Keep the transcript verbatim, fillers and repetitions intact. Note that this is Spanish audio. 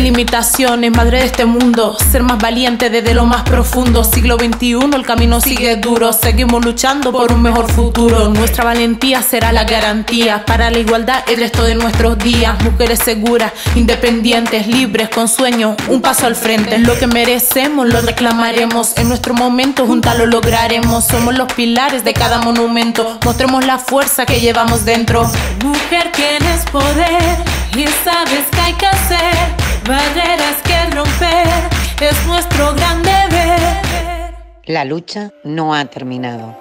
sin limitaciones, madre de este mundo, ser más valiente desde lo más profundo. Siglo veintiuno, el camino sigue duro, seguimos luchando por un mejor futuro. Nuestra valentía será la garantía para la igualdad el resto de nuestros días. Mujeres seguras, independientes, libres, con sueños, un paso al frente. Lo que merecemos lo reclamaremos, en nuestro momento juntas lo lograremos. Somos los pilares de cada monumento, mostremos la fuerza que llevamos dentro. Mujer, tienes poder y sabes que hay que hacer barreras que romper, es nuestro gran deber. La lucha no ha terminado.